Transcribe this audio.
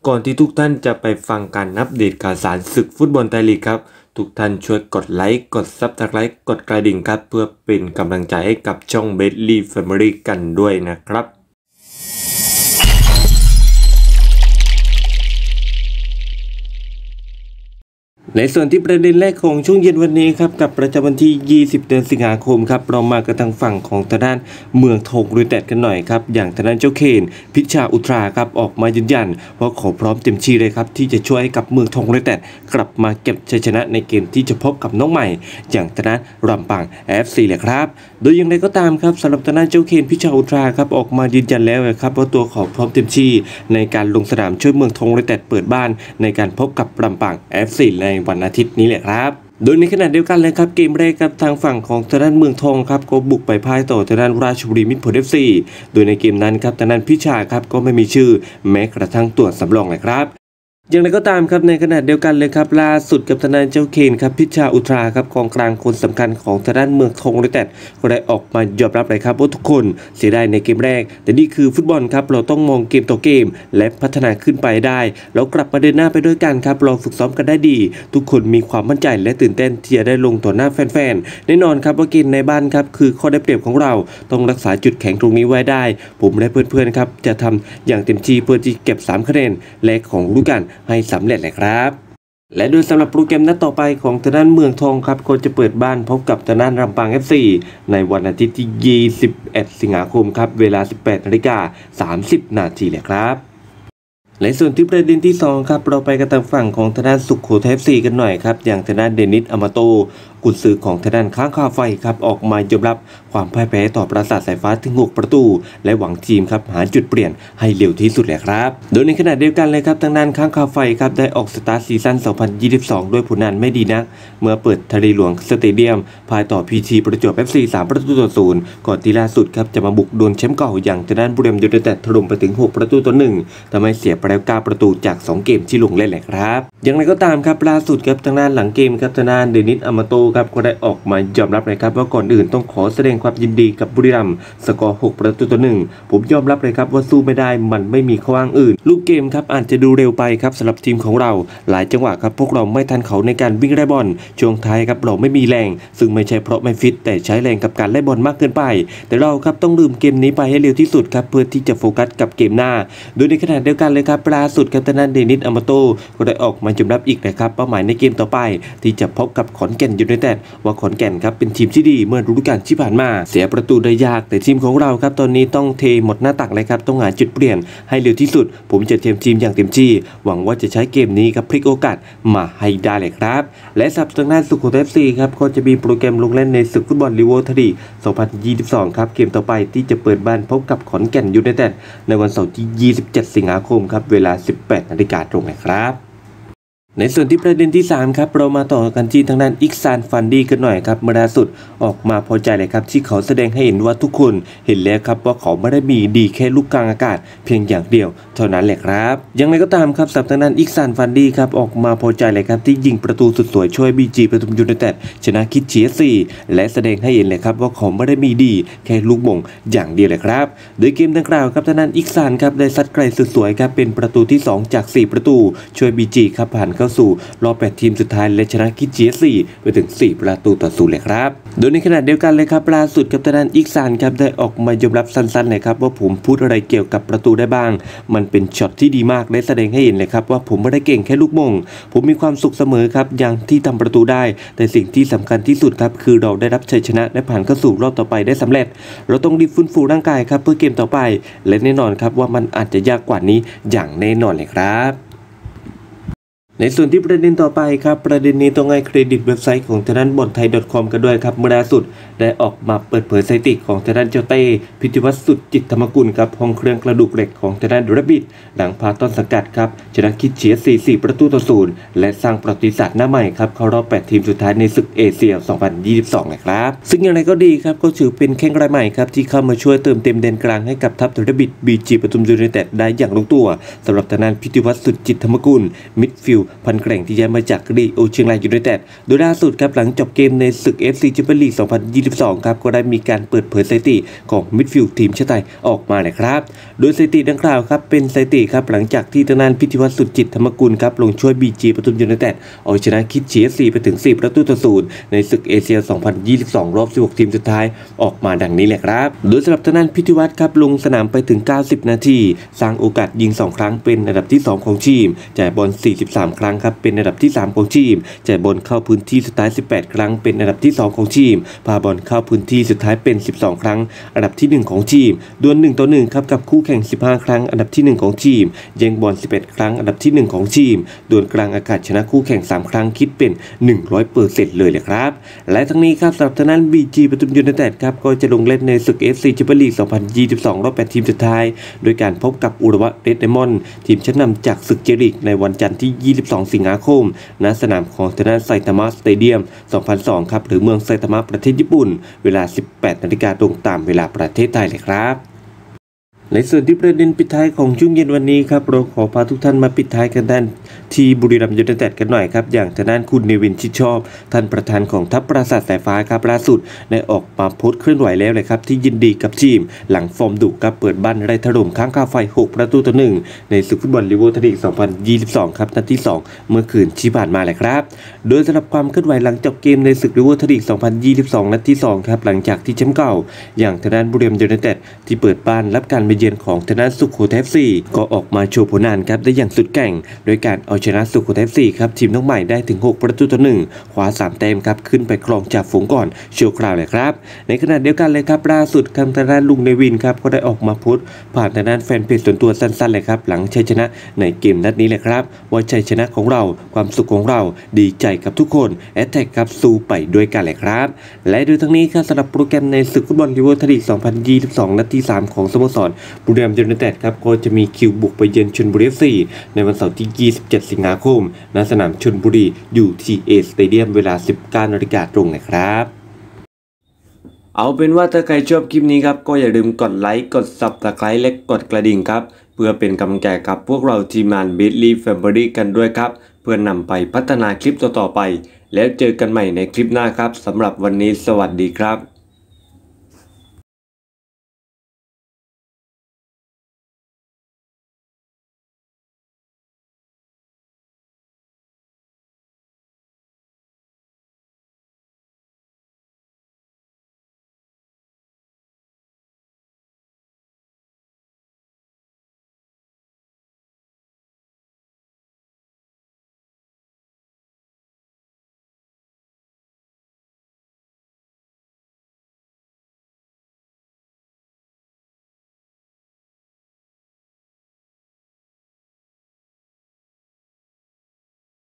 ก่อนที่ทุกท่านจะไปฟังการอัปเดตข่าวสารศึกฟุตบอลไทยลีกครับทุกท่านช่วยกดไลค์กดซับสไครป์กดกระดิ่งครับเพื่อเป็นกำลังใจให้กับช่องเบดลี่แฟมิลี่กันด้วยนะครับในส่วนที่ประเด็นแรกของช่วงเย็นวันนี้ครับกับประจำวันที่ 20 เดือนสิงหาคมครับเรามากันทางฝั่งของทางด้านเมืองทองยูไนเต็ดกันหน่อยครับอย่างทางด้านเจ้าเคนพิชาอุตราครับออกมายืนยันว่าขอพร้อมเต็มที่เลยครับที่จะช่วยให้กับเมืองทองยูไนเต็ดกลับมาเก็บชัยชนะในเกมที่จะพบกับน้องใหม่อย่างทางด้านลำปาง FC เลยครับโดยอย่างไรก็ตามครับสำหรับทางด้านเจ้าเคนพิชาอุตราครับออกมายืนยันแล้วครับว่าตัวขอพร้อมเต็มที่ในการลงสนามช่วยเมืองทองยูไนเต็ดเปิดบ้านในการพบกับลำปาง FC ในวันอาทิตย์นี้แหละครับโดยในขณะเดียวกันเลยครับเกมแรกครับทางฝั่งของทางด้านเมืองทองครับก็บุกไปพ่ายต่อทางด้านราชบุรีมิตรผล FC โดยในเกมนั้นครับทางด้านพิชาครับก็ไม่มีชื่อแม้กระทั่งตัวสำรองเลยครับอย่างไรก็ตามครับในขณะเดียวกันเลยครับล่าสุดกับทางด้านเจ้าเคนครับพิชาอุตราครับกองกลางคนสำคัญของทางด้านเมืองทองยูไนเต็ดก็ได้ออกมายอมรับเลยครับว่าทุกคนเสียดายในเกมแรกแต่นี่คือฟุตบอลครับเราต้องมองเกมต่อเกมและพัฒนาขึ้นไปได้แล้วกลับมาเดินหน้าไปด้วยกันครับเราฝึกซ้อมกันได้ดีทุกคนมีความมั่นใจและตื่นเต้นที่จะได้ลงต่อหน้าแฟนๆแน่นอนครับว่าเกมในบ้านครับคือข้อได้เปรียบของเราต้องรักษาจุดแข็งตรงนี้ไว้ได้ผมและเพื่อนๆครับจะทำอย่างเต็มที่เพื่อที่เก็บ3คะแนนแรกของฤดูกาลให้สำเร็จเลยครับและโดยสำหรับโปรแกรมนัดต่อไปของทางด้านเมืองทองครับก็จะเปิดบ้านพบกับทางด้านลำปาง FC ในวันอาทิตย์ที่ 21 สิงหาคมครับเวลา 18:30 นาทีเลยครับในส่วนที่ประเด็นที่2ครับเราไปกันทางฝั่งของทางด้านสุโขทัย FC กันหน่อยครับอย่างทางด้านเดนิส อามาโตกุนซือของทางด้านค้างคาไฟครับออกมายอมรับความพ่ายแพ้ต่อปราสาทสายฟ้าถึง6 ประตูและหวังทีมครับหาจุดเปลี่ยนให้เร็วที่สุดเลยครับโดยในขณะเดียวกันเลยครับทางด้านค้างคาไฟครับได้ออกสตาร์ทซีซั่น 2022 ด้วยผลงานไม่ดีนักเมื่อเปิดทะเลหลวงสเตเดียมพ่ายต่อ PG ประจวบ FC 3 ประตูต่อ 0ก่อนที่ล่าสุดครับจะมาบุกโดนแชมป์เก่าอย่างทางด้านบุรีรัมย์ยูไนเต็ดถล่มไปถึง6 ประตูต่อ 1ทำให้เสียไปแล้ว9 ประตูจาก2 เกมที่ลงเล่นแหละครับอย่างไรก็ตามครับล่าสุดครับทางด้านหลังเกมครับทางด้านเดนิส อามาโตครับก็ได้ออกมายอมรับเลยครับว่าก่อนอื่นต้องขอแสดงความยินดีกับบุรีรัมย์สกอร์6 ประตูต่อ 1ผมยอมรับเลยครับว่าสู้ไม่ได้มันไม่มีข้ออ้างอื่นลูกเกมครับอาจจะดูเร็วไปครับสำหรับทีมของเราหลายจังหวะครับพวกเราไม่ทันเขาในการวิ่งไล่บอลช่วงท้ายครับเราไม่มีแรงซึ่งไม่ใช่เพราะไม่ฟิตแต่ใช้แรงกับการไล่บอลมากเกินไปแต่เราครับต้องลืมเกมนี้ไปให้เร็วที่สุดครับเพื่อที่จะโฟกัสกับเกมหน้าโดยในขณะเดียวกันเลยครับล่าสุดครับทางด้านเดนิส อามาโตก็ได้ออกมายอมรับอีกนะครับเป้าหมายในเกมต่อไปที่จะพบกับขอนแก่นยูไนเต็ดว่าขอนแก่นครับเป็นทีมที่ดีเมื่อฤดูกาลที่ผ่านมาเสียประตูได้ยากแต่ทีมของเราครับตอนนี้ต้องเทหมดหน้าตักเลยครับต้องหาจุดเปลี่ยนให้เร็วที่สุดผมจะเตรียมทีมอย่างเต็มที่หวังว่าจะใช้เกมนี้ครับพลิกโอกาสมาให้ได้เลยครับและสัปดาห์หน้าสุโขทัย FC ครับก็จะมีโปรแกรมลงเล่นในศึกฟุตบอลลีโวทรี2022ครับเกมต่อไปที่จะเปิดบ้านพบกับขอนแก่นยูไนเต็ดในวันเสาร์ที่ 27 สิงหาคมครับเวลา 18 นาฬิกาตรงนะครับในส่วนที่ประเด็นที่3ครับเรามาต่อกันที่ทางด้านอิกซาน ฟันดี้กันหน่อยครับเมื่อล่าสุดออกมาพอใจเลยครับที่เขาแสดงให้เห็นว่าทุกคนเห็นแล้วครับว่าเขาไม่ได้มีดีแค่ลูกกลางอากาศเพียงอย่างเดียวเท่านั้นแหละครับอย่างไรก็ตามครับสำหรับทางด้านอิกซาน ฟันดี้ครับออกมาพอใจเลยครับที่ยิงประตูสุดสวยช่วย BG ปทุมยูไนเต็ดชนะคิดเชียร์ซีและแสดงให้เห็นเลยครับว่าเขาไม่ได้มีดีแค่ลูกมงอย่างเดียวเลยครับโดยเกมดังกล่าวครับทางด้านอิกซานครับได้ซัดไกลสุดสวยครับเป็นประตูที่2จาก4 ประตูช่วย BG ครับผ่านเข้าสู่รอบ8 ทีมสุดท้ายและชนะคิดเชียร์ซีไปถึง4 ประตูต่อ 0เลยครับโดยในขณะเดียวกันเลยครับล่าสุดครับทางด้านอิกซานครับได้ออกมายอมรับสั้นๆเลยครับว่าผมพูดอะไรเกี่ยวกับประตูได้บ้างมันเป็นช็อตที่ดีมากและแสดงให้เห็นเลยครับว่าผมไม่ได้เก่งแค่ลูกมงผมมีความสุขเสมอครับอย่างที่ทำประตูได้แต่สิ่งที่สำคัญที่สุดครับคือเราได้รับชัยชนะและผ่านเข้าสู่รอบต่อไปได้สำเร็จเราต้องรีบฟื้นฟูร่างกายครับเพื่อเกมต่อไปและแน่นอนครับว่ามันอาจจะยากกว่านี้อย่างแน่นอนเลยครับในส่วนที่ประเด็นต่อไปครับประเด็นนี้ต้องให้เครดิตเว็บไซต์ของทางด้านบอลไทย .com กันด้วยครับเมื่อล่าสุดได้ออกมาเปิดเผยสถิติของทางด้านเจ้าเต้พิธีวัฒน์สุดจิตธรรมกุลครับห้องเครื่องกระดูกเหล็กของทางด้านราบิดหลังพาต้นสังกัดครับชนะคิดเชียร์ 4 ประตูต่อ 0และสร้างประวัติศาสตร์หน้าใหม่ครับเข้ารอบ8 ทีมสุดท้ายในศึกเอเชีย 2022 นะครับซึ่งอย่างไรก็ดีครับก็ถือเป็นแข้งรายใหม่ครับที่เข้ามาช่วยเติมเต็มแดนกลางให้กับทัพราบิด BG ปทุมยูไนเต็ดได้อย่างลงตัวสำหรับทางด้านพิธีวัฒน์สุดจิตธรรมกุลมิดฟิลด์พันแกร่งที่ย้ายมาจากลีกเชียงรายยูไนเต็ดโดยล่าสุดครับหลังจบเกมในศึก FC แชมเปี้ยนลีก 2022 ครับก็ได้มีการเปิดเผยสถิติของมิดฟิลด์ทีมชาติไทยออกมาเลยครับโดยสถิติดังกล่าวครับเป็นสถิติครับหลังจากที่ทางด้านพิธีวัฒน์สุดจิตธรรมกุลครับลงช่วย BG ปทุมยูไนเต็ดเอาชนะคิด GFC ไปถึง4-0ในศึกเอเชีย 2022 รอบ 16 ทีมสุดท้ายออกมาดังนี้แหละครับโดยสำหรับทางด้านพิธีวัฒน์ครับลงสนามไปถึง 90 นาทีสร้างโอกาสยิง 2 ครั้งเป็นอันดับที่ 2 ของทีมจ่ายบอล 43 ครั้งครับเป็นอันดับที่ 3 ของทีมจ่ายบอลเข้าพื้นที่สุดท้าย 18 ครั้งเป็นอันดับที่ 2 ของทีมพาบอลเข้าพื้นที่สุดท้ายเป็น 12 ครั้งอันดับที่ 1 ของทีมดวล 1-1 ครับกับคู่แข่ง 15 ครั้งอันดับที่ 1 ของทีมแย่งบอล 11 ครั้งอันดับที่ 1 ของทีมดวลกลางอากาศชนะคู่แข่ง 3 ครั้งคิดเป็น 100% เลยแหละครับและทั้งนี้ครับสำหรับทางด้าน BG ปทุมยูไนเต็ดครับก็จะลงเล่นในศึก FC แชมเปี้ยนลีก 2022 รอบ 8 ทีมสุดท้ายโดยการพบกับอุระวะเรดไดมอนด์ทีมชั้นนำจากศึกเจลีกในวันจันทร์ที่ 22 สิงหาคมณสนามของทางด้านไซตามะสเตเดียม 2002 ครับหรือเมืองไซตามะประเทศญี่ปุ่นเวลา 18 นาฬิกาตรงตามเวลาประเทศไทยเลยครับในส่วนที่ประเด็นปิดท้ายของช่วงเย็นวันนี้ครับเราขอพาทุกท่านมาปิดท้ายกันด้านที่บุรีรัมย์ยูไนเต็ดกันหน่อยครับอย่างทางด้านคุณเนวินชิดชอบท่านประธานของทัพปราสาทสายฟ้าครับล่าสุดได้ออกมาโพสต์เคลื่อนไหวแล้วเลยครับที่ยินดีกับทีมหลังฟอร์มดุครับเปิดบ้านไล่ถล่มค้างคาไฟ6-1ในศึกฟุตบอลลีกลีก 2022 ครับนัดที่ 2 เมื่อคืนที่ผ่านมาเลยครับโดยสำหรับความเคลื่อนไหวหลังจบเกมในศึกลีก 2022 นัดที่ 2 ครับหลังจากที่แชมป์เก่าอย่างทางด้านบุรีรัมย์ยูไนเต็ดที่เปิดบ้านรับการเยือนของทางด้านสุโขทัย FC ก็ออกมาโชว์ผลงานครับได้อย่างสุดแกร่งโดยการเอาชนะสุโขทัย FC ครับทีมน้องใหม่ได้ถึง6-1คว้า3แต้มครับขึ้นไปครองจ่าฝูงก่อนชั่วคราวเลยครับในขณะเดียวกันเลยครับล่าสุดทางด้านลุงเนวินครับก็ได้ออกมาโพสต์ผ่านทางด้านแฟนเพจส่วนตัวสั้นๆเลยครับหลังชัยชนะในเกมนัดนี้แหละครับว่าชัยชนะของเราความสุขของเราดีใจกับทุกคนแอตแทกครับสู้ไปด้วยกันเลยครับและโดยทั้งนี้ครับสำหรับโปรแกรมในศึกฟุตบอลลีก 2022 นัดที่ 3 ของสโมสรบุรีรัมย์ยูไนเต็ดครับก็จะมีคิวบุกไปเยือนชลบุรี FC ในวันเสาร์ที่ 27 สิงหาคมณสนามชลบุรี UTA Stadium เวลา 19 นาฬิกาตรงนะครับเอาเป็นว่าถ้าใครชอบคลิปนี้ครับก็อย่าลืมกดไลค์กด Subscribe และกดกระดิ่งครับเพื่อเป็นกำลังใจกับพวกเราทีมงาน Bitly Family กันด้วยครับเพื่อนำไปพัฒนาคลิปต่อๆไปแล้วเจอกันใหม่ในคลิปหน้าครับสำหรับวันนี้สวัสดีครับ